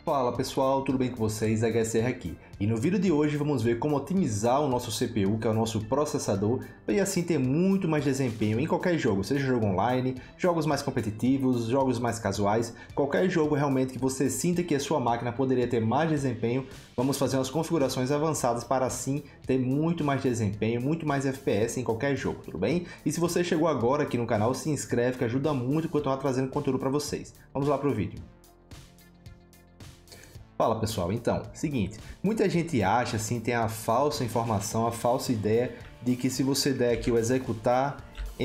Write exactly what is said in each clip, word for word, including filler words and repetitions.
Fala pessoal, tudo bem com vocês? H S R aqui. E no vídeo de hoje vamos ver como otimizar o nosso C P U, que é o nosso processador, e assim ter muito mais desempenho em qualquer jogo, seja jogo online, jogos mais competitivos, jogos mais casuais, qualquer jogo realmente que você sinta que a sua máquina poderia ter mais desempenho, vamos fazer umas configurações avançadas para assim ter muito mais desempenho, muito mais F P S em qualquer jogo, tudo bem? E se você chegou agora aqui no canal, se inscreve que ajuda muito que eu estou trazendo conteúdo para vocês. Vamos lá para o vídeo. Fala pessoal, então, seguinte, muita gente acha, assim, tem a falsa informação, a falsa ideia de que se você der aqui o executar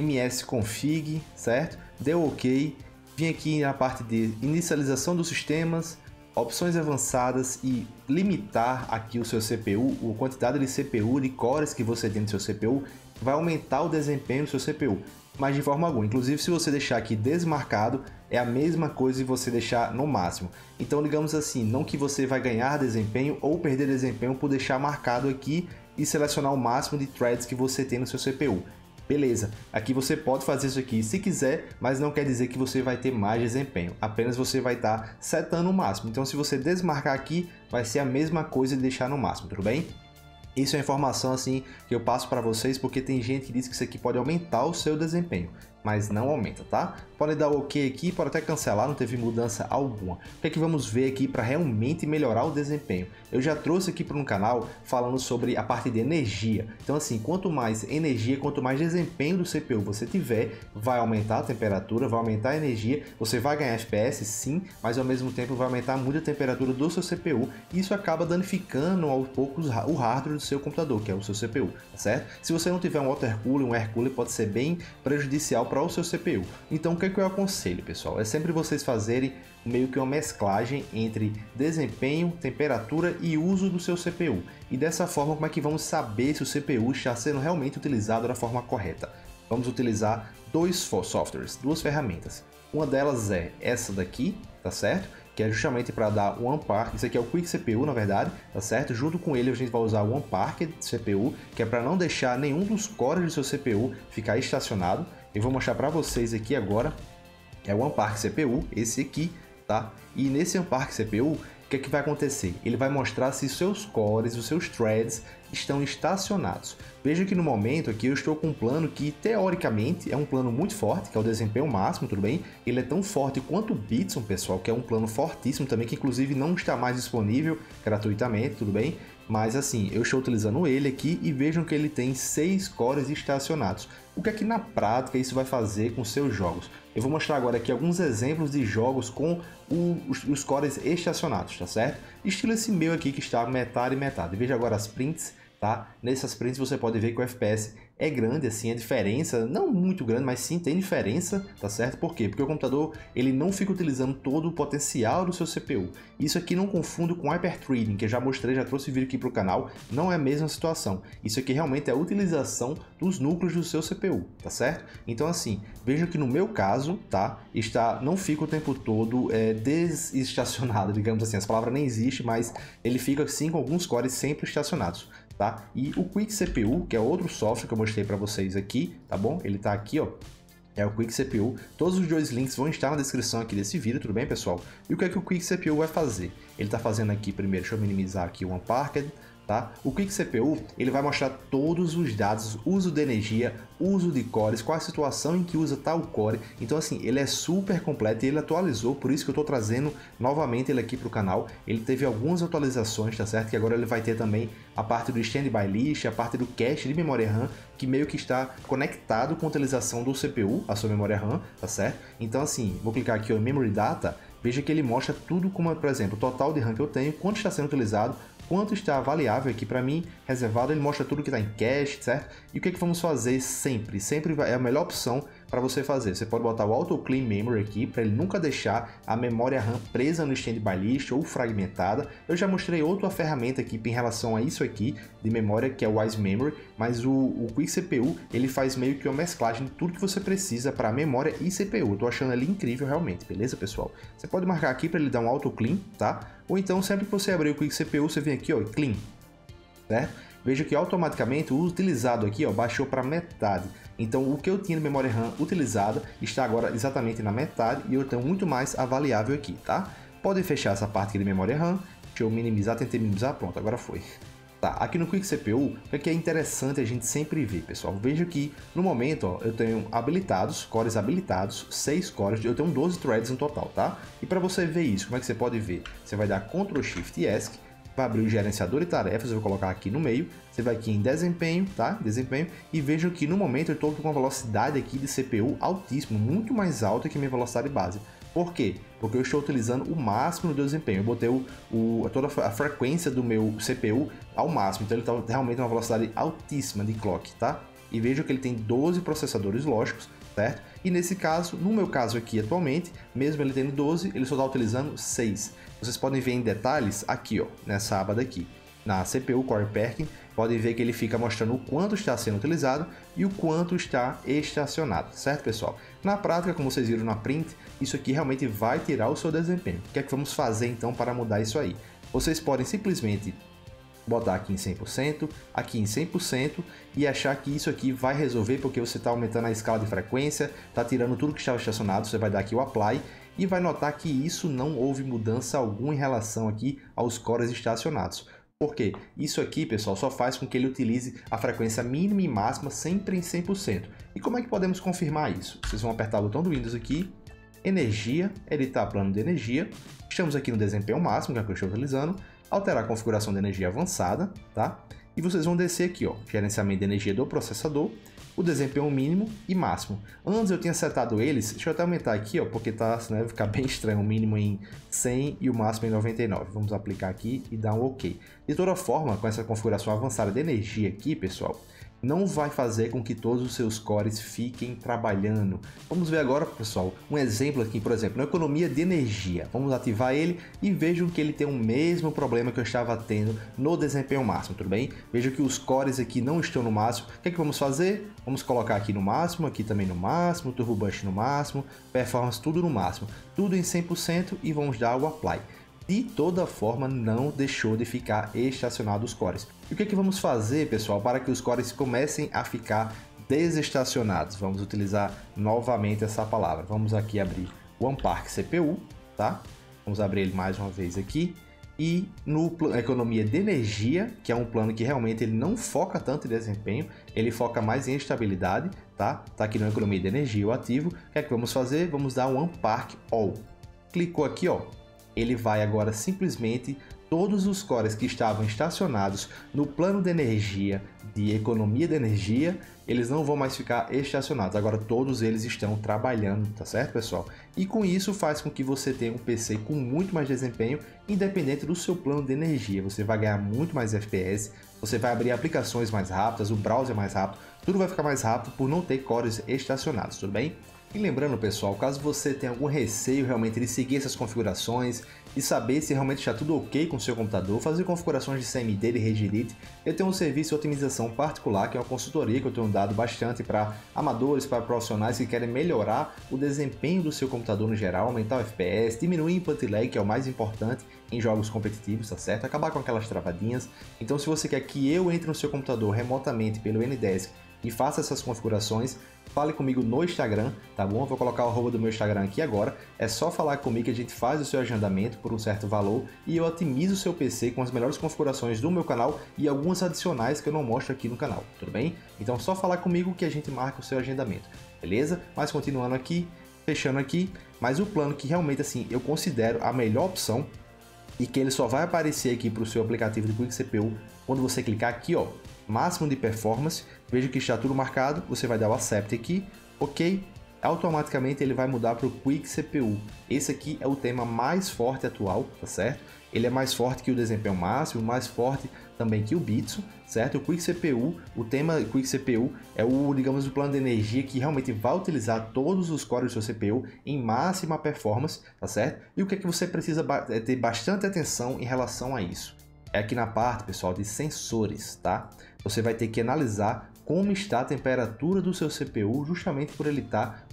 msconfig, certo? Deu ok, vim aqui na parte de inicialização dos sistemas, opções avançadas e limitar aqui o seu C P U, a quantidade de C P U, de cores que você tem no seu C P U, vai aumentar o desempenho do seu C P U. Mas de forma alguma, inclusive se você deixar aqui desmarcado, é a mesma coisa de você deixar no máximo. Então digamos assim, não que você vai ganhar desempenho ou perder desempenho por deixar marcado aqui e selecionar o máximo de threads que você tem no seu C P U. Beleza, aqui você pode fazer isso aqui se quiser, mas não quer dizer que você vai ter mais desempenho, apenas você vai estar setando o máximo. Então se você desmarcar aqui, vai ser a mesma coisa de deixar no máximo, tudo bem? Isso é informação assim que eu passo para vocês porque tem gente que diz que isso aqui pode aumentar o seu desempenho, mas não aumenta, tá? Pode dar ok aqui, pode até cancelar, não teve mudança alguma. O que é que vamos ver aqui para realmente melhorar o desempenho? Eu já trouxe aqui para um canal falando sobre a parte de energia. Então assim, quanto mais energia, quanto mais desempenho do C P U você tiver, vai aumentar a temperatura, vai aumentar a energia, você vai ganhar F P S sim, mas ao mesmo tempo vai aumentar muito a temperatura do seu C P U e isso acaba danificando aos poucos o hardware do seu computador, que é o seu C P U, tá certo? Se você não tiver um water cooler, um air cooler pode ser bem prejudicial para o seu C P U. Então o que é que eu aconselho, pessoal? É sempre vocês fazerem meio que uma mesclagem entre desempenho, temperatura e uso do seu C P U. E dessa forma, como é que vamos saber se o C P U está sendo realmente utilizado da forma correta? Vamos utilizar dois softwares, duas ferramentas. Uma delas é essa daqui, tá certo? Que é justamente para dar o Unpark, isso aqui é o Quick C P U na verdade, tá certo? Junto com ele a gente vai usar o Unparked C P U, que é para não deixar nenhum dos cores do seu C P U ficar estacionado. Eu vou mostrar para vocês aqui agora, é o Unpark C P U, esse aqui, tá? E nesse Unpark C P U, o que é que vai acontecer? Ele vai mostrar se os seus cores, os seus threads estão estacionados. Veja que no momento aqui eu estou com um plano que teoricamente é um plano muito forte, que é o desempenho máximo, tudo bem? Ele é tão forte quanto o Bitson, pessoal, que é um plano fortíssimo também, que inclusive não está mais disponível gratuitamente, tudo bem? Mas assim, eu estou utilizando ele aqui e vejam que ele tem seis cores estacionados. O que é que na prática isso vai fazer com seus jogos? Eu vou mostrar agora aqui alguns exemplos de jogos com o, os, os cores estacionados, tá certo? Estilo esse meu aqui que está metade e metade. Veja agora as prints, tá? Nessas prints você pode ver que o F P S é grande, assim, a diferença, não muito grande, mas sim tem diferença, tá certo? Por quê? Porque o computador, ele não fica utilizando todo o potencial do seu C P U. Isso aqui não confundo com Hyperthreading, que eu já mostrei, já trouxe vídeo aqui para o canal, não é a mesma situação. Isso aqui realmente é a utilização dos núcleos do seu C P U, tá certo? Então assim, veja que no meu caso, tá? Está, não fica o tempo todo é, desestacionado, digamos assim, essa palavra nem existe, mas ele fica assim com alguns cores sempre estacionados. Tá? E o Quick C P U, que é outro software que eu mostrei para vocês aqui, tá bom? Ele tá aqui, ó. É o Quick C P U. Todos os dois links vão estar na descrição aqui desse vídeo, tudo bem, pessoal? E o que é que o Quick C P U vai fazer? Ele tá fazendo aqui primeiro, deixa eu minimizar aqui o Unparked, tá? O Quick C P U, ele vai mostrar todos os dados, uso de energia, uso de cores, qual a situação em que usa tal core. Então assim, ele é super completo e ele atualizou, por isso que eu estou trazendo novamente ele aqui para o canal. Ele teve algumas atualizações, tá certo? Que agora ele vai ter também a parte do Standby List, a parte do cache de memória RAM, que meio que está conectado com a utilização do C P U, a sua memória RAM, tá certo? Então assim, vou clicar aqui em Memory Data, veja que ele mostra tudo como, por exemplo, o total de RAM que eu tenho, quanto está sendo utilizado, quanto está variável aqui para mim, reservado, ele mostra tudo que está em cache, certo? E o que é que vamos fazer sempre? Sempre é a melhor opção para você fazer. Você pode botar o Auto Clean Memory aqui, para ele nunca deixar a memória RAM presa no Standby List ou fragmentada. Eu já mostrei outra ferramenta aqui em relação a isso aqui, de memória, que é o Wise Memory, mas o, o Quick C P U, ele faz meio que uma mesclagem de tudo que você precisa para memória e C P U. Eu tô achando ele incrível realmente, beleza, pessoal? Você pode marcar aqui para ele dar um Auto Clean, tá? Ou então, sempre que você abrir o Quick C P U, você vem aqui, ó, Clean, certo? Veja que automaticamente o uso utilizado aqui, ó, baixou para metade. Então o que eu tinha de memória RAM utilizada está agora exatamente na metade e eu tenho muito mais avaliável aqui, tá? Pode fechar essa parte aqui de memória RAM. Deixa eu minimizar, tentei minimizar, pronto, agora foi. Tá, aqui no Quick C P U, o que é interessante a gente sempre ver, pessoal. Veja que no momento, ó, eu tenho habilitados, cores habilitados, seis cores, eu tenho doze threads no total, tá? E para você ver isso, como é que você pode ver? Você vai dar control shift esc, vai abrir o gerenciador de tarefas, eu vou colocar aqui no meio, você vai aqui em desempenho, tá? Desempenho, e vejam que no momento eu estou com uma velocidade aqui de C P U altíssima, muito mais alta que minha velocidade base. Por quê? Porque eu estou utilizando o máximo do desempenho. Eu botei o, o, toda a frequência do meu C P U ao máximo. Então ele está realmente uma velocidade altíssima de clock, tá? E veja que ele tem doze processadores lógicos, certo? E nesse caso, no meu caso aqui atualmente, mesmo ele tendo doze, ele só está utilizando seis. Vocês podem ver em detalhes aqui, ó, nessa aba daqui. Na C P U Core Perkin, podem ver que ele fica mostrando o quanto está sendo utilizado e o quanto está estacionado, certo, pessoal? Na prática, como vocês viram na print, isso aqui realmente vai tirar o seu desempenho. O que é que vamos fazer então para mudar isso aí? Vocês podem simplesmente botar aqui em cem por cento, aqui em cem por cento e achar que isso aqui vai resolver porque você está aumentando a escala de frequência, está tirando tudo que estava estacionado, você vai dar aqui o Apply e vai notar que isso não houve mudança alguma em relação aqui aos cores estacionados. Por quê? Isso aqui, pessoal, só faz com que ele utilize a frequência mínima e máxima sempre em cem por cento. E como é que podemos confirmar isso? Vocês vão apertar o botão do Windows aqui, Energia, editar plano de energia. Estamos aqui no desempenho máximo, que é o que eu estou utilizando. Alterar a configuração de energia avançada, tá? E vocês vão descer aqui, ó, gerenciamento de energia do processador, o desempenho mínimo e máximo. Antes eu tinha setado eles, deixa eu até aumentar aqui, ó, porque tá, senão vai ficar bem estranho, o mínimo em cem e o máximo em noventa e nove. Vamos aplicar aqui e dar um OK. De toda forma, com essa configuração avançada de energia aqui, pessoal, não vai fazer com que todos os seus cores fiquem trabalhando. Vamos ver agora, pessoal, um exemplo aqui, por exemplo, na economia de energia. Vamos ativar ele e vejam que ele tem o mesmo problema que eu estava tendo no desempenho máximo, tudo bem? Vejam que os cores aqui não estão no máximo. O que é que vamos fazer? Vamos colocar aqui no máximo, aqui também no máximo, Turbo Boost no máximo, Performance tudo no máximo, tudo em cem por cento e vamos dar o Apply. De toda forma, não deixou de ficar estacionado os cores. E o que é que vamos fazer, pessoal, para que os cores comecem a ficar desestacionados? Vamos utilizar novamente essa palavra. Vamos aqui abrir o OnePark C P U, tá? Vamos abrir ele mais uma vez aqui. E no economia de energia, que é um plano que realmente ele não foca tanto em desempenho, ele foca mais em estabilidade, tá? Tá aqui na economia de energia, o ativo. O que é que vamos fazer? Vamos dar um OnePark All. Clicou aqui, ó. Ele vai agora simplesmente, todos os cores que estavam estacionados no plano de energia, de economia de energia, eles não vão mais ficar estacionados, agora todos eles estão trabalhando, tá certo, pessoal? E com isso faz com que você tenha um P C com muito mais desempenho, independente do seu plano de energia. Você vai ganhar muito mais F P S, você vai abrir aplicações mais rápidas, o browser mais rápido, tudo vai ficar mais rápido por não ter cores estacionados, tudo bem? E lembrando, pessoal, caso você tenha algum receio realmente de seguir essas configurações e saber se realmente está tudo ok com o seu computador, fazer configurações de C M D e rede Elite, eu tenho um serviço de otimização particular, que é uma consultoria que eu tenho dado bastante para amadores, para profissionais que querem melhorar o desempenho do seu computador no geral, aumentar o F P S, diminuir o input lag, que é o mais importante em jogos competitivos, tá certo? Acabar com aquelas travadinhas. Então, se você quer que eu entre no seu computador remotamente pelo Ndesk e faça essas configurações, fale comigo no Instagram, tá bom? Eu vou colocar o arroba do meu Instagram aqui agora. É só falar comigo que a gente faz o seu agendamento por um certo valor e eu otimizo o seu P C com as melhores configurações do meu canal e algumas adicionais que eu não mostro aqui no canal, tudo bem? Então é só falar comigo que a gente marca o seu agendamento, beleza? Mas continuando aqui, fechando aqui, mas o plano que realmente assim eu considero a melhor opção e que ele só vai aparecer aqui para o seu aplicativo de Quick C P U quando você clicar aqui, ó, máximo de performance, veja que está tudo marcado, você vai dar o accept aqui, ok, automaticamente ele vai mudar para o Quick C P U. Esse aqui é o tema mais forte atual, tá certo? Ele é mais forte que o desempenho máximo, mais forte também que o Bitso, certo? O Quick C P U, o tema Quick C P U é o, digamos, o plano de energia que realmente vai utilizar todos os cores do seu C P U em máxima performance, tá certo? E o que é que você precisa ter bastante atenção em relação a isso? É aqui na parte, pessoal, de sensores, tá? Você vai ter que analisar como está a temperatura do seu C P U, justamente por ele estar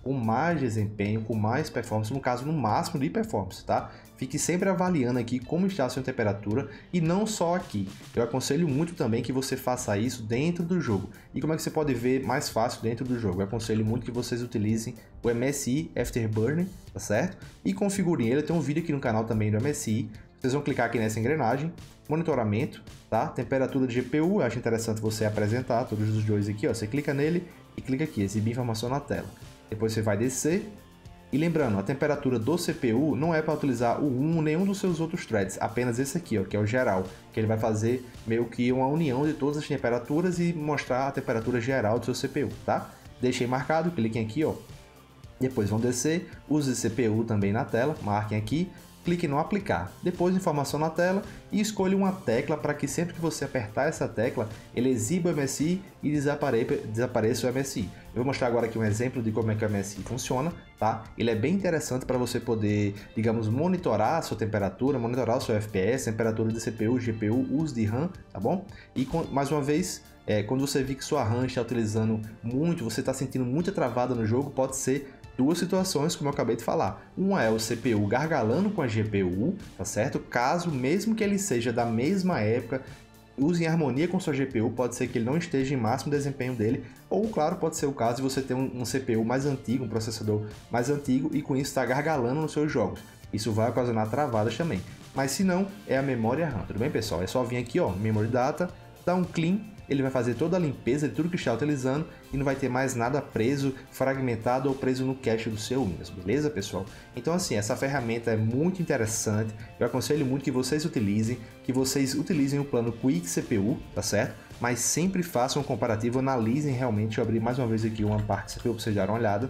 com mais desempenho, com mais performance, no caso, no máximo de performance, tá? Fique sempre avaliando aqui como está a sua temperatura e não só aqui. Eu aconselho muito também que você faça isso dentro do jogo. E como é que você pode ver mais fácil dentro do jogo? Eu aconselho muito que vocês utilizem o M S I Afterburner, tá certo? E configurem ele. Tem um vídeo aqui no canal também do M S I. Vocês vão clicar aqui nessa engrenagem, monitoramento, tá? Temperatura de G P U, eu acho interessante você apresentar todos os dois aqui, ó. Você clica nele e clica aqui, exibir informação na tela. Depois você vai descer. E lembrando, a temperatura do C P U não é para utilizar o um, nenhum dos seus outros threads, apenas esse aqui, ó, que é o geral, que ele vai fazer meio que uma união de todas as temperaturas e mostrar a temperatura geral do seu C P U, tá? Deixei marcado, cliquem aqui, ó. Depois vão descer, use C P U também na tela, marquem aqui, clique no aplicar, depois informação na tela e escolha uma tecla para que sempre que você apertar essa tecla, ele exiba o M S I e desapareça o M S I. Eu vou mostrar agora aqui um exemplo de como é que o M S I funciona, tá? Ele é bem interessante para você poder, digamos, monitorar a sua temperatura, monitorar o seu F P S, temperatura de C P U, G P U, uso de RAM, tá bom? E mais uma vez, é, quando você vir que sua RAM está utilizando muito, você está sentindo muita travada no jogo, pode ser duas situações, como eu acabei de falar. Uma é o C P U gargalando com a G P U, tá certo? Caso, mesmo que ele seja da mesma época, use em harmonia com sua G P U, pode ser que ele não esteja em máximo desempenho dele, ou, claro, pode ser o caso de você ter um, um C P U mais antigo, um processador mais antigo, e com isso está gargalando nos seus jogos. Isso vai ocasionar travadas também. Mas se não, é a memória RAM, tudo bem, pessoal? É só vir aqui, ó, Memory Data, dar um clean, ele vai fazer toda a limpeza de tudo que está utilizando e não vai ter mais nada preso, fragmentado ou preso no cache do seu Windows, beleza, pessoal? Então, assim, essa ferramenta é muito interessante, eu aconselho muito que vocês utilizem, que vocês utilizem o plano Quick C P U, tá certo? Mas sempre façam um comparativo, analisem realmente, deixa eu abrir mais uma vez aqui o OnePark C P U para vocês darem uma olhada.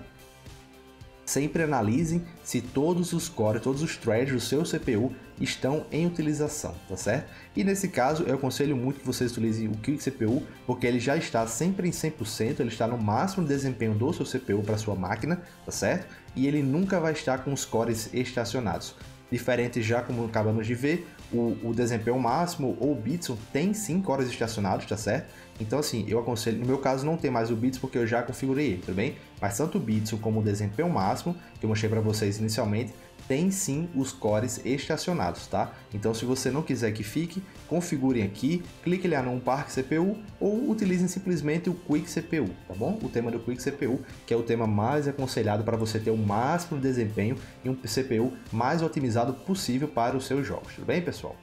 Sempre analisem se todos os cores, todos os threads do seu C P U estão em utilização, tá certo? E nesse caso, eu aconselho muito que vocês utilizem o Quick C P U, porque ele já está sempre em cem por cento, ele está no máximo de desempenho do seu C P U para sua máquina, tá certo? E ele nunca vai estar com os cores estacionados. Diferente já como acabamos de ver, o, o desempenho máximo ou o Bitson tem sim cores estacionados, tá certo? Então assim, eu aconselho, no meu caso não tem mais o Bitson porque eu já configurei ele, tudo bem? Mas tanto o Bitson como o desempenho máximo, que eu mostrei para vocês inicialmente, tem sim os cores estacionados, tá? Então se você não quiser que fique, configurem aqui, clique lá no OnePark C P U ou utilizem simplesmente o Quick C P U, tá bom? O tema do Quick C P U, que é o tema mais aconselhado para você ter o máximo de desempenho e um C P U mais otimizado possível para os seus jogos, tudo bem, pessoal?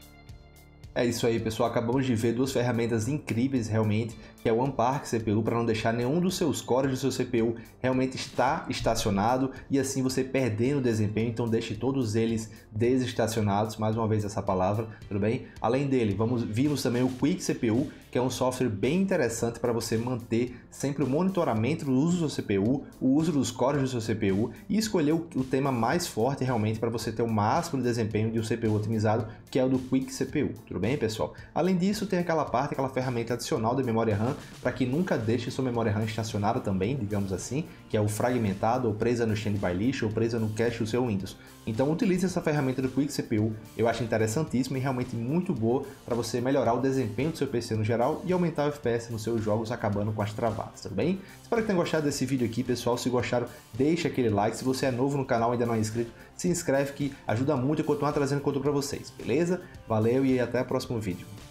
É isso aí, pessoal, acabamos de ver duas ferramentas incríveis realmente, que é o OnePark C P U, para não deixar nenhum dos seus cores do seu C P U realmente estar estacionado e assim você perdendo desempenho, então deixe todos eles desestacionados, mais uma vez essa palavra, tudo bem? Além dele, vamos, vimos também o Quick C P U, que é um software bem interessante para você manter sempre o monitoramento do uso do seu C P U, o uso dos cores do seu C P U e escolher o, o tema mais forte realmente para você ter o máximo de desempenho de um C P U otimizado, que é o do Quick C P U, tudo bem, pessoal? Além disso, tem aquela parte, aquela ferramenta adicional da memória RAM, para que nunca deixe sua memória RAM estacionada também, digamos assim, que é o fragmentado ou presa no standby lixo ou presa no cache do seu Windows. Então utilize essa ferramenta do Quick C P U, eu acho interessantíssima e realmente muito boa para você melhorar o desempenho do seu P C no geral e aumentar o F P S nos seus jogos, acabando com as travadas, tudo bem? Espero que tenham gostado desse vídeo aqui, pessoal. Se gostaram, deixa aquele like. Se você é novo no canal e ainda não é inscrito, se inscreve que ajuda muito a continuar trazendo conteúdo para vocês, beleza? Valeu e até o próximo vídeo.